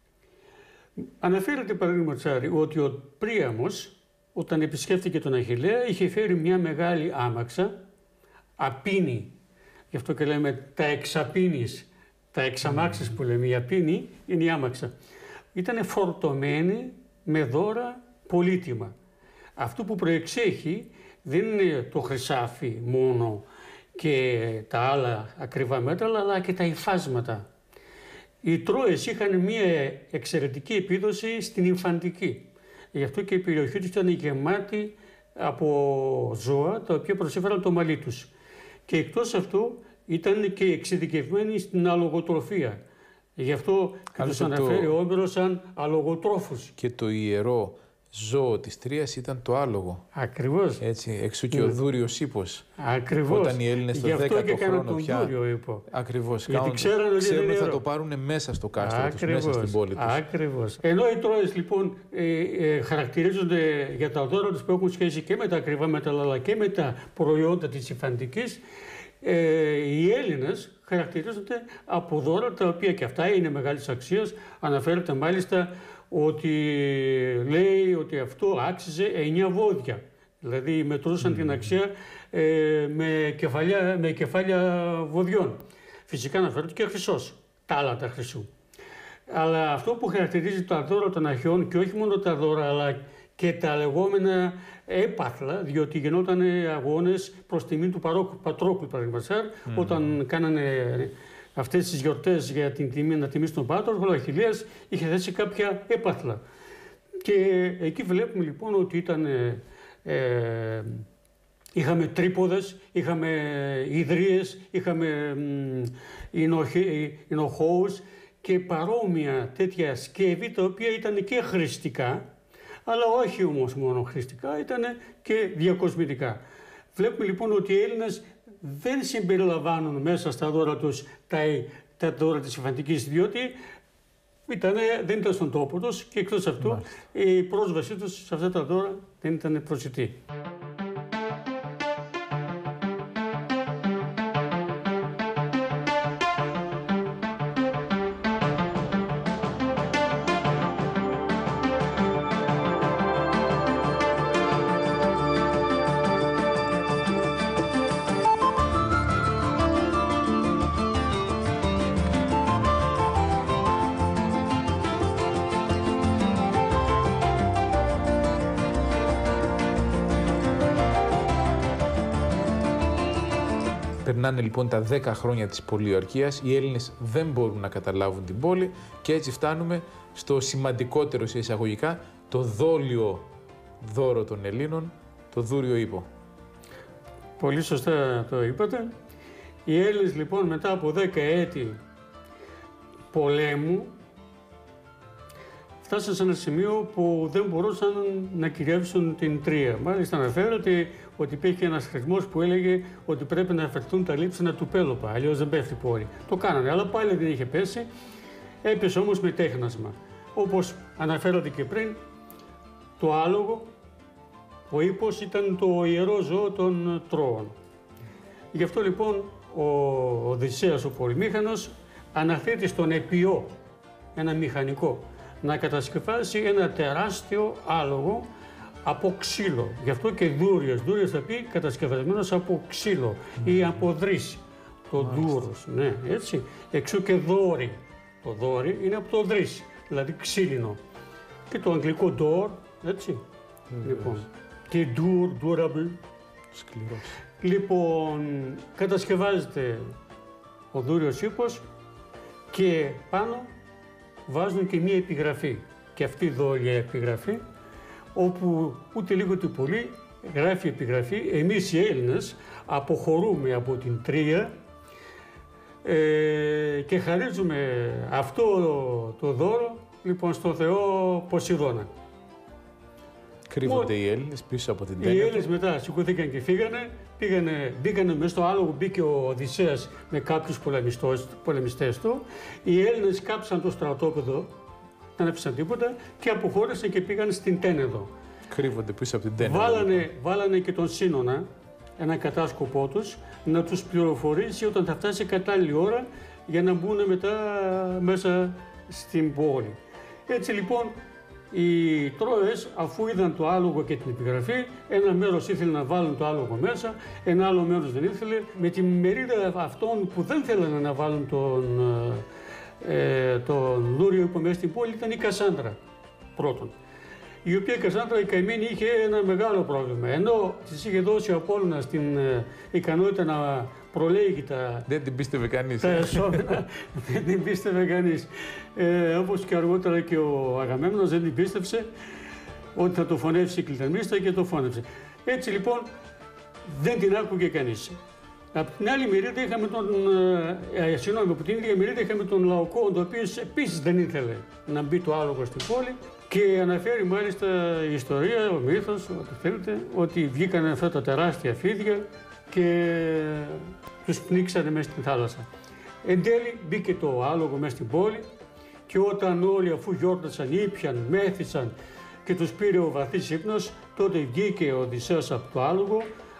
Αναφέρεται παραδείγματος χάρη ότι ο Príamos, όταν επισκέφτηκε τον Αχιλλέα, είχε φέρει μια μεγάλη άμαξα, απίνη. Γι' αυτό και λέμε τα εξαπίνης, τα εξαμάξεις που λέμε. Η απίνη είναι η άμαξα. Ήταν φορτωμένη με δώρα πολύτιμα. Αυτό που προεξέχει δεν είναι το χρυσάφι μόνο και τα άλλα ακριβά μέταλλα, αλλά και τα υφάσματα. Οι Τρώες είχαν μια εξαιρετική επίδοση στην υφαντική. Γι' αυτό και η περιοχή τους ήταν γεμάτη από ζώα τα οποία προσέφεραν το μαλλί τους. Και εκτός αυτού ήταν και εξειδικευμένοι στην αλογοτροφία. Γι' αυτό και τους αναφέρει ο Όμηρος σαν αλογοτρόφους. Και το ιερό ζώο της Τρίας ήταν το άλογο. Ακριβώς. Έτσι, εξού και ο δούριος ύπος. Ακριβώς. Όταν οι Έλληνες στο δέκατο χρόνο πια... δούριο ύπο. Ακριβώς. Γιατί ξέρουν ότι ξέρουν θα το πάρουν μέσα στο κάστρο τους, μέσα στην πόλη τους. Ακριβώς. Ενώ οι Τρώες λοιπόν ε, ε, χαρακτηρίζονται για τα δώρα τους που έχουν σχέση και με τα ακριβά μέταλλα αλλά και με τα προϊόντα της υφαντικής, ε, οι Έλληνες χαρακτηρίζονται από δώρα τα οποία και αυτά είναι μεγάλης αξίας. Αναφέρεται μάλιστα ότι λέει ότι αυτό άξιζε εννιά βόδια. Δηλαδή μετρούσαν mm. την αξία ε, με, κεφαλιά, με κεφάλια βοδιών. Φυσικά αναφέρεται και χρυσός, τα άλλα τα χρυσού. Αλλά αυτό που χαρακτηρίζει τα δώρα των αρχαιών, και όχι μόνο τα δώρα αλλά και τα λεγόμενα έπαθλα, διότι γινόταν αγώνες προς τιμή του παρόκου, Πατρόκλου, παραδείγματος χάρη, mm. όταν κάνανε αυτές τις γιορτές για την τιμή, να τιμήσει τον Πάτρο, ο Αχιλλέας είχε θέσει κάποια έπαθλα. Και εκεί βλέπουμε λοιπόν ότι ήταν, ε, ε, είχαμε τρίποδες, είχαμε ιδρύες, είχαμε ινοχώους και παρόμοια τέτοια σκεύη, τα οποία ήταν και χρηστικά, αλλά όχι όμως μόνο χρηστικά, ήταν και διακοσμητικά. Βλέπουμε λοιπόν ότι οι Έλληνες δεν συμπεριλαμβάνουν μέσα στα δώρα τους τα, τα δώρα της Ιφαντικής, διότι ήτανε, δεν ήταν στον τόπο τους και εκτός αυτού Μάλιστα. η πρόσβασή τους σε αυτά τα δώρα δεν ήταν προσιτή. Περνάνε λοιπόν τα δέκα χρόνια της πολιορκίας, οι Έλληνες δεν μπορούν να καταλάβουν την πόλη και έτσι φτάνουμε στο σημαντικότερο σε εισαγωγικά, το δόλιο δώρο των Ελλήνων, το Δούριο Ίππο. Πολύ σωστά το είπατε. Οι Έλληνες λοιπόν μετά από δέκα έτη πολέμου φτάσαν σε ένα σημείο που δεν μπορούσαν να κυριεύσουν την Τρία. Μάλιστα αναφέρεται ότι υπήρχε ένας χρησμός που έλεγε ότι πρέπει να αφαιρθούν τα λείψανα του Πέλοπα, αλλιώς δεν πέφτει η πόλη. Το κάνανε, αλλά πάλι δεν είχε πέσει, έπεσε όμως με τέχνασμα. Όπως αναφέρατε και πριν, το άλογο, ο ύπος ήταν το ιερό ζώο των Τρώων. Γι' αυτό λοιπόν ο Οδυσσέας ο Πολυμήχανος αναθέτει στον Επιό, ένα μηχανικό, να κατασκευάσει ένα τεράστιο άλογο από ξύλο. Γι' αυτό και δούριος. Δούριος θα πει κατασκευασμένος από ξύλο mm. ή από δρύς. Το δούρος, ναι, έτσι. Εξού και δόρι. Το δόρι είναι από το δρύς, δηλαδή ξύλινο. Και το αγγλικό door, έτσι. Mm. Λοιπόν, και dur, durable. Σκληρός. Λοιπόν, κατασκευάζεται ο δούριος ύπος και πάνω βάζουν και μία επιγραφή. Και αυτή δόλια επιγραφή, όπου ούτε λίγο ούτε πολύ γράφει επιγραφή, εμείς οι Έλληνες αποχωρούμε από την Τρία ε, και χαρίζουμε αυτό το δώρο λοιπόν στο Θεό Ποσειδώνα. Κρύβονται Μο... οι Έλληνες πίσω από την Τένεδο. Οι Έλληνες μετά σηκωθήκαν και φύγανε, πήγανε, μπήκανε μέσα στο άλογο, μπήκε ο Οδυσσέας με κάποιους πολεμιστές του. Οι Έλληνες κάψαν το στρατόπεδο, δεν άφησαν τίποτα και αποχώρησαν και πήγαν στην Τένεδο. Κρύβονται πίσω από την Τένεδο. Βάλανε, βάλανε και τον Σύνωνα, ένα κατάσκοπό τους, να τους πληροφορήσει όταν θα φτάσει κατάλληλη ώρα για να μπουν μετά μέσα στην πόλη. Έτσι λοιπόν οι Τρώες, αφού είδαν το άλογο και την επιγραφή, ένα μέρος ήθελε να βάλουν το άλογο μέσα, ένα άλλο μέρος δεν ήθελε. Με τη μερίδα αυτών που δεν θέλανε να βάλουν τον, ε, τον Δούριο Ίππο μέσα στην πόλη ήταν η Κασάνδρα πρώτον. Η οποία η Κασάνδρα η καημένη είχε ένα μεγάλο πρόβλημα. Ενώ της είχε δώσει ο Απόλλωνας την ε, ικανότητα να προλέγει τα... Δεν την πίστευε κανείς. Τα εσώμενα, δεν την πίστευε κανείς. Ε, όπως και αργότερα και ο Αγαμέμνος δεν την πίστευσε ότι θα το φωνεύσει η Κλητεμνίστα και το φώνευσε. Έτσι λοιπόν δεν την άκουγε κανείς. Από την άλλη μερίδα είχαμε τον, ε, συγγνώμη, από την ίδια μερίδα είχαμε τον Λαοκό, ο οποίος επίσης δεν ήθελε να μπει το άλογο στην πόλη και αναφέρει μάλιστα η ιστορία, ο μύθος, ό,τι θέλετε, ότι βγήκαν αυτά τα τεράστια φίδια και τους πνίξανε μέσα στην θάλασσα. Εν τέλει μπήκε το άλογο μέσα στην πόλη και όταν όλοι αφού γιόρτασαν, ήπιαν, μέθησαν και τους πήρε ο βαθύς ύπνος, τότε βγήκε ο Οδυσσέας από το άλογο,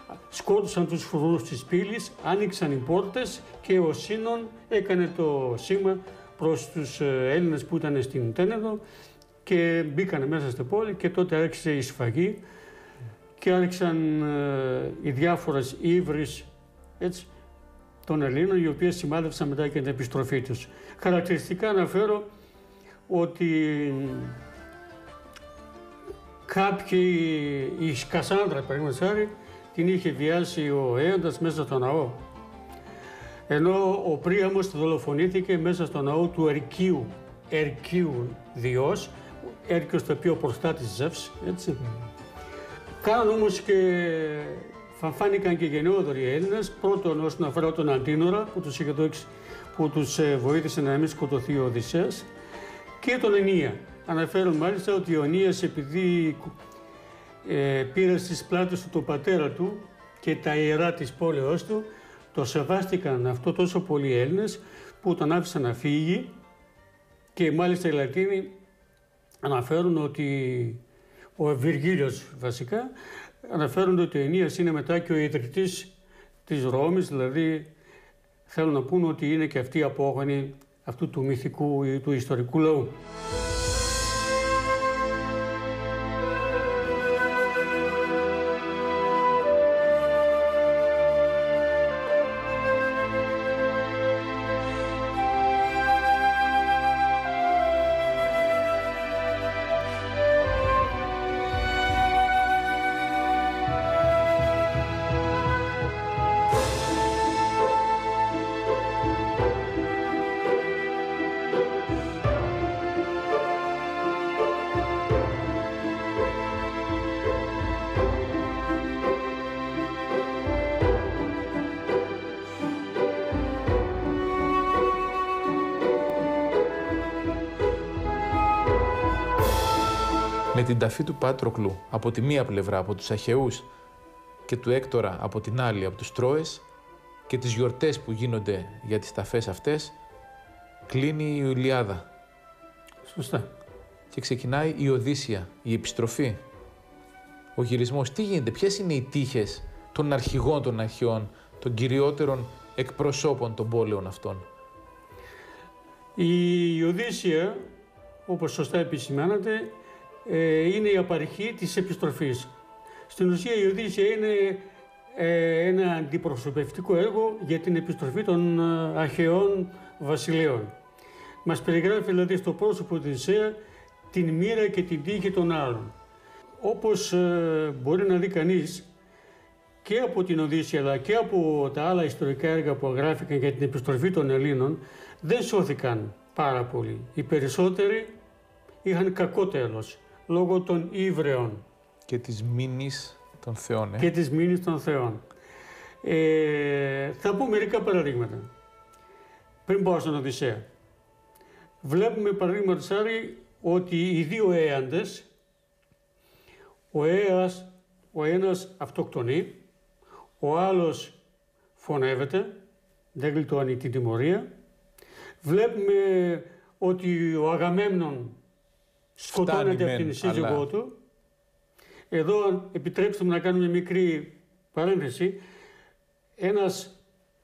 σκότωσαν τους φρουρούς της πύλης, άνοιξαν οι πόρτες και ο Σίνων έκανε το σήμα προς τους Έλληνες που ήταν στην Τένεδο και μπήκανε μέσα στην πόλη και τότε άρχισε η σφαγή και άρχισαν ε, οι διάφορες ύβρις έτσι, των Ελλήνων, οι οποίες σημάδευσαν μετά και την επιστροφή τους. Χαρακτηριστικά αναφέρω ότι κάποιοι, η Κασάνδρα, παραδείγματος χάρη, την είχε βιάσει ο Έαντας μέσα στο ναό. Ενώ ο Príamos δολοφονήθηκε μέσα στο ναό του Ερκίου, Ερκίου Διός, Έρκιος το οποίο προστάτης Ζεύς, έτσι. Mm. Κάναν όμως και φάνηκαν και γενναιόδοροι Έλληνες, πρώτον όσον αφορά τον Αντίνορα που τους, είχε δώσει, που τους βοήθησε να μην σκοτωθεί ο Οδυσσέας, και τον Ενία. Αναφέρουν μάλιστα ότι ο Ενίας, επειδή ε, πήρε στις πλάτες του τον πατέρα του και τα ιερά της πόλεως του, το σεβάστηκαν αυτό τόσο πολλοί Έλληνες που τον άφησαν να φύγει, και μάλιστα οι Λατίνοι αναφέρουν ότι ο Βυργίλιος βασικά αναφέρουν ότι ο Ενίας είναι μετά και ο ιδρυτής της Ρώμης, δηλαδή θέλουν να πούν ότι είναι και αυτοί οι απόγονοι αυτού του μυθικού ή του ιστορικού λαού. Με την ταφή του Πάτροκλου από τη μία πλευρά από τους Αχαιούς και του Έκτορα από την άλλη από τους Τρώες και τις γιορτές που γίνονται για τις ταφές αυτές, κλείνει η Ιλιάδα. Σωστά. Και ξεκινάει η Οδύσσεια, η επιστροφή, ο γυρισμός. Τι γίνεται, ποιες είναι οι τύχες των αρχηγών των αρχαιών, των κυριότερων εκπροσώπων των πόλεων αυτών? Η Οδύσσεια, όπως σωστά επισημάνατε, είναι η απαρχή της επιστροφής. Στην ουσία η Οδύσσεια είναι ε, ένα αντιπροσωπευτικό έργο για την επιστροφή των ε, αρχαιών βασιλείων. Μας περιγράφει δηλαδή στο πρόσωπο του Οδυσσέα την μοίρα και την τύχη των άλλων. Όπως ε, μπορεί να δει κανείς και από την Οδύσσεια αλλά και από τα άλλα ιστορικά έργα που γράφηκαν για την επιστροφή των Ελλήνων, δεν σώθηκαν πάρα πολύ. Οι περισσότεροι είχαν κακό τέλος, λόγω των ύβρεων. Και της μήνης των θεών. Ε? Και της μήνης των θεών. Ε, θα πω μερικά παραδείγματα. Πριν πάω στον Οδυσσέα. Βλέπουμε παραδείγματος χάρη ότι οι δύο Έαντες, ο Αίας, ο ένας αυτοκτονεί, ο άλλος φωνεύεται, δεν γλιτώνει την τιμωρία. Βλέπουμε ότι ο Αγαμέμνων σκοτώνεται από την σύζυγό αλλά... του. Εδώ επιτρέψτε μου να κάνω μια μικρή παρένθεση. Ένας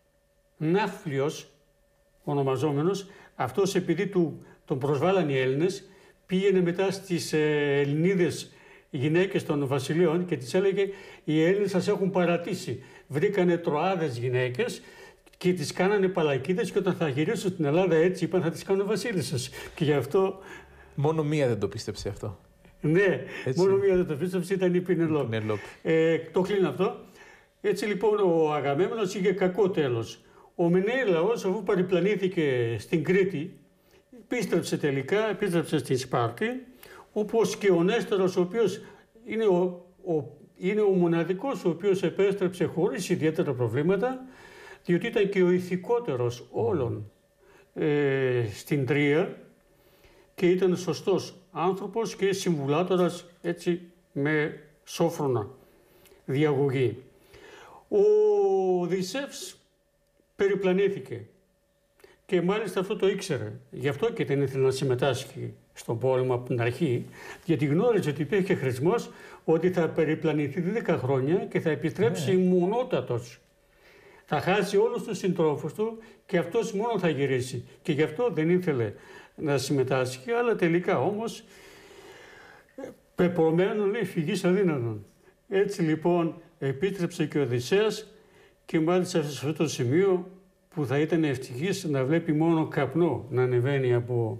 Ναύλιος ονομαζόμενος, αυτός επειδή του, τον προσβάλαν οι Έλληνες, πήγαινε μετά στις ε, Ελληνίδες γυναίκες των βασιλείων και τις έλεγε: οι Έλληνες σας έχουν παρατήσει. Βρήκανε Τροάδες γυναίκες και τις κάνανε παλακίδες και όταν θα γυρίσουν στην Ελλάδα έτσι είπαν θα τις κάνουν βασίλισσες. Και γι' αυτό... Μόνο μία δεν το πίστεψε αυτό. Ναι, έτσι. Μόνο μία δεν το πίστεψε, ήταν η Πινελόπη. Ε, το κλείνω αυτό. Έτσι λοιπόν ο Αγαμέμνος είχε κακό τέλος. Ο Μενέλαος, αφού παριπλανήθηκε στην Κρήτη, επίστρεψε τελικά, επίστρεψε στην Σπάρτη, όπως και ο Νέστορος, ο οποίος είναι ο, ο, είναι ο μοναδικός ο οποίος επέστρεψε χωρίς ιδιαίτερα προβλήματα, διότι ήταν και ο ηθικότερος όλων ε, στην Τρία και ήταν σωστός άνθρωπος και συμβουλάτορας έτσι με σόφρονα διαγωγή. Ο Οδυσσεύς περιπλανήθηκε και μάλιστα αυτό το ήξερε, γι' αυτό και δεν ήθελε να συμμετάσχει στον πόλεμο από την αρχή, γιατί γνώριζε ότι υπήρχε χρησμός ότι θα περιπλανηθεί δέκα χρόνια και θα επιστρέψει ναι. μονότατος. Θα χάσει όλους τους συντρόφους του και αυτός μόνο θα γυρίσει. Και γι' αυτό δεν ήθελε να συμμετάσχει, αλλά τελικά όμως πεπρωμένο λέει φυγής αδύνατον. Έτσι λοιπόν επίστρεψε και ο Οδυσσέας και μάλιστα σε αυτό το σημείο που θα ήταν ευτυχής να βλέπει μόνο καπνό να ανεβαίνει από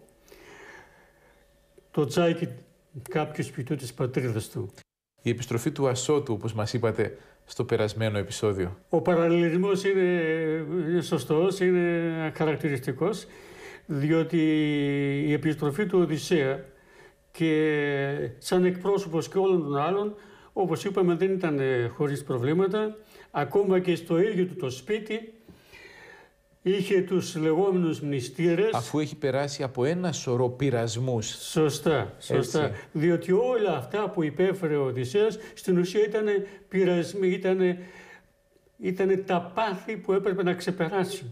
το τσάκι κάποιου σπιτού της πατρίδας του. Η επιστροφή του Ασώτου, όπως μας είπατε στο περασμένο επεισόδιο. Ο παραλληλισμός είναι, είναι σωστός, είναι χαρακτηριστικός, διότι η επιστροφή του Οδυσσέα και σαν εκπρόσωπος και όλων των άλλων, όπως είπαμε, δεν ήταν χωρίς προβλήματα. Ακόμα και στο ίδιο του το σπίτι είχε τους λεγόμενους μνηστήρες. Αφού έχει περάσει από ένα σωρό πειρασμούς. Σωστά, σωστά. Έτσι. Διότι όλα αυτά που υπέφερε ο Οδυσσέας στην ουσία ήταν πειρασμοί, ήταν, ήταν τα πάθη που έπρεπε να ξεπεράσει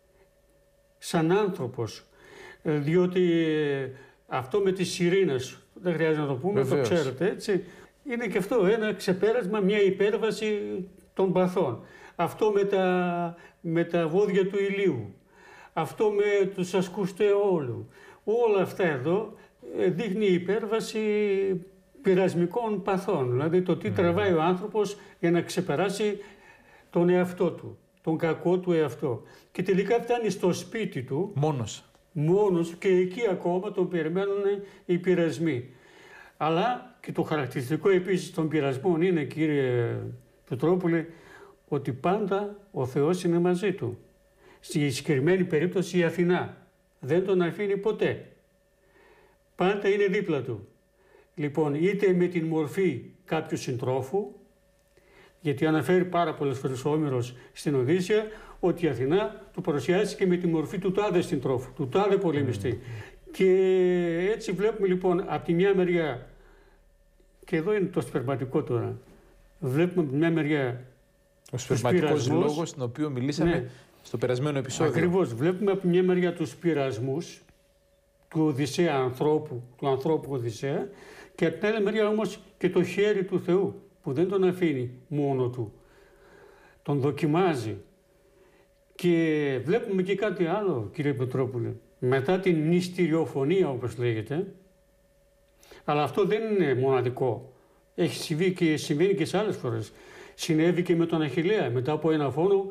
σαν άνθρωπος. Διότι αυτό με τις σιρήνες, δεν χρειάζεται να το πούμε, βεβαίως. Το ξέρετε, έτσι. Είναι και αυτό ένα ξεπέρασμα, μια υπέρβαση των παθών. Αυτό με τα, με τα βόδια του ηλίου, αυτό με τους ασκούς του αιώλου. Όλα αυτά εδώ δείχνει υπέρβαση πειρασμικών παθών. Δηλαδή το τι mm. τραβάει ο άνθρωπος για να ξεπεράσει τον εαυτό του, τον κακό του εαυτό. Και τελικά φτάνει στο σπίτι του. Μόνος. Μόνος και εκεί ακόμα τον περιμένουν οι πειρασμοί. Αλλά και το χαρακτηριστικό επίσης των πειρασμών είναι, κύριε Πετρόπουλε, ότι πάντα ο Θεός είναι μαζί του. Στη συγκεκριμένη περίπτωση η Αθηνά δεν τον αφήνει ποτέ. Πάντα είναι δίπλα του. Λοιπόν, είτε με την μορφή κάποιου συντρόφου, γιατί αναφέρει πάρα πολλές φορές ο Όμηρος στην Οδύσσεια, ότι η Αθηνά του παρουσιάζει και με τη μορφή του τάδε συντρόφου, του τάδε πολεμιστή. Mm. Και έτσι βλέπουμε λοιπόν από τη μια μεριά, και εδώ είναι το σπερματικό τώρα, βλέπουμε από τη μια μεριά ο σπερματικός λόγος, τον οποίο μιλήσαμε ναι. στο περασμένο επεισόδιο. Ακριβώς. Βλέπουμε από μια μεριά τους πειρασμούς του Οδυσσέα ανθρώπου, του ανθρώπου Οδυσσέα, και από την άλλη μεριά όμως και το χέρι του Θεού, που δεν τον αφήνει μόνο του. Τον δοκιμάζει. Και βλέπουμε και κάτι άλλο, κύριε Πετρόπουλε. Μετά την μυστηριοφωνία, όπως λέγεται, αλλά αυτό δεν είναι μοναδικό. Έχει συμβεί και συμβαίνει και σε άλλες φορές. Συνέβη και με τον Αχιλλέα, μετά από ένα φόνο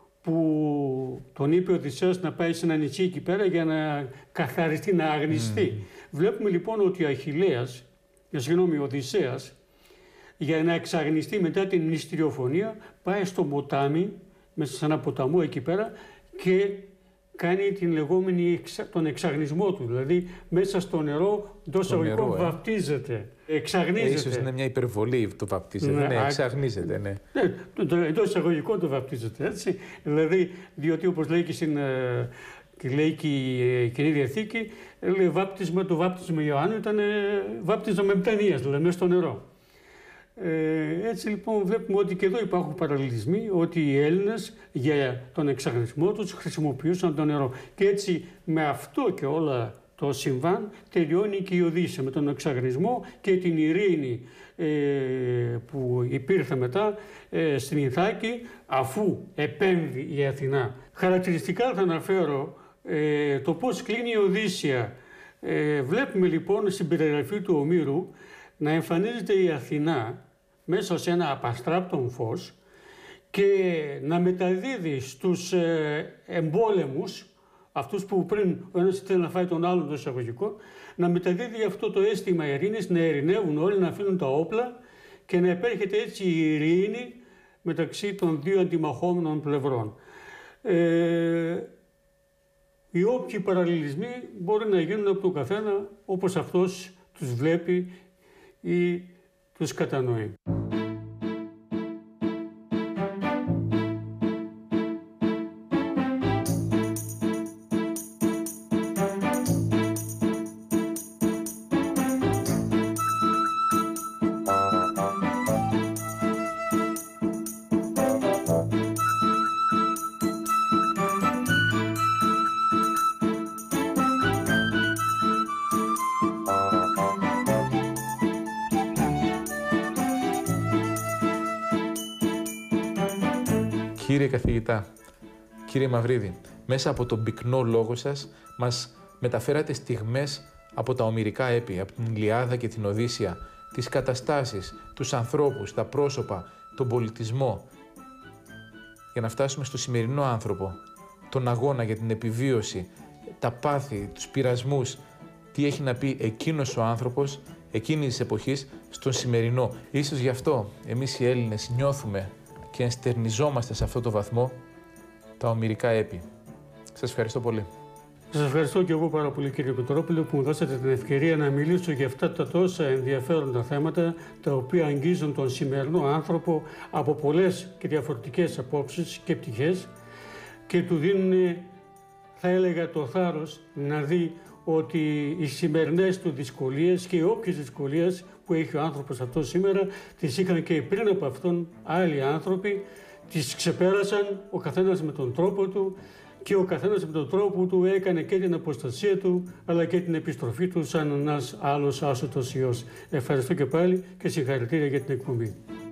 που τον είπε ο Οδυσσέας να πάει σε ένα νησί εκεί πέρα για να καθαριστεί, να αγνιστεί. Mm. Βλέπουμε λοιπόν ότι ο Αχιλλέας, συγγνώμη, ο Οδυσσέας, για να εξαγνιστεί μετά την μυστηριοφωνία, πάει στο ποτάμι, μέσα σε ένα ποταμό εκεί πέρα, και κάνει την λεγόμενη, τον εξαγνισμό του. Δηλαδή μέσα στο νερό, εντός αγωγικών, ε. βαπτίζεται. Εξαγνίζεται. Ε, ίσως είναι μια υπερβολή το βαπτίζεται. Ναι, ναι, εξαγνίζεται, ναι. Ναι, εντός εισαγωγικών το βαπτίζεται, έτσι. Δηλαδή, διότι όπως λέει και, στην, και λέει και η Καινή Διαθήκη, λέει, βάπτισμα, το βάπτισμα Ιωάννου ήταν βάπτισμα με μετανοίας, δηλαδή μέσα στο νερό. Ε, έτσι λοιπόν βλέπουμε ότι και εδώ υπάρχουν παραλληλισμοί, ότι οι Έλληνες για τον εξαγνισμό τους χρησιμοποιούσαν το νερό. Και έτσι με αυτό και όλα το συμβάν τελειώνει και η Οδύσσεια, με τον εξαγνισμό και την ειρήνη ε, που υπήρχε μετά ε, στην Ιθάκη, αφού επέμβει η Αθηνά. Χαρακτηριστικά θα αναφέρω ε, το πώς κλείνει η Οδύσσεια. Ε, βλέπουμε λοιπόν στην περιγραφή του Ομήρου να εμφανίζεται η Αθηνά μέσα σε ένα απαστράπτον φως και να μεταδίδει στους ε, εμπόλεμους, αυτούς που πριν ο ένας θέλει να φάει τον άλλον το εισαγωγικό, να μεταδίδει αυτό το αίσθημα ειρήνης, να ειρηνεύουν όλοι, να αφήνουν τα όπλα και να επέρχεται έτσι η ειρήνη μεταξύ των δύο αντιμαχόμενων πλευρών. Ε, οι όποιοι παραλληλισμοί μπορεί να γίνουν από τον καθένα όπως αυτός τους βλέπει ή τους κατανοεί. Κύριε καθηγητά, κύριε Μαυρίδη, μέσα από τον πυκνό λόγο σας μας μεταφέρατε στιγμές από τα ομηρικά έπι, από την Ιλιάδα και την Οδύσσεια, τις καταστάσεις, τους ανθρώπους, τα πρόσωπα, τον πολιτισμό, για να φτάσουμε στο σημερινό άνθρωπο, τον αγώνα για την επιβίωση, τα πάθη, τους πειρασμούς, τι έχει να πει εκείνος ο άνθρωπος, εκείνης της εποχής, στον σημερινό. Ίσως γι' αυτό εμείς οι Έλληνες νιώθουμε και ενστερνιζόμαστε σε αυτό το βαθμό τα ομηρικά έπι. Σας ευχαριστώ πολύ. Σας ευχαριστώ και εγώ πάρα πολύ, κύριε Πετρόπουλε, που μου δώσατε την ευκαιρία να μιλήσω για αυτά τα τόσα ενδιαφέροντα θέματα, τα οποία αγγίζουν τον σημερινό άνθρωπο από πολλές και διαφορετικές απόψεις και πτυχές και του δίνουν, θα έλεγα, το θάρρος να δει ότι οι σημερινές του δυσκολίες και οι όποιες δυσκολίες που έχει ο άνθρωπος αυτό σήμερα, τις είχαν και πριν από αυτόν άλλοι άνθρωποι, τις ξεπέρασαν ο καθένας με τον τρόπο του και ο καθένας με τον τρόπο του έκανε και την αποστασία του, αλλά και την επιστροφή του σαν ένας άλλος άσωτος ιός. Ευχαριστώ και πάλι και συγχαρητήρια για την εκπομπή.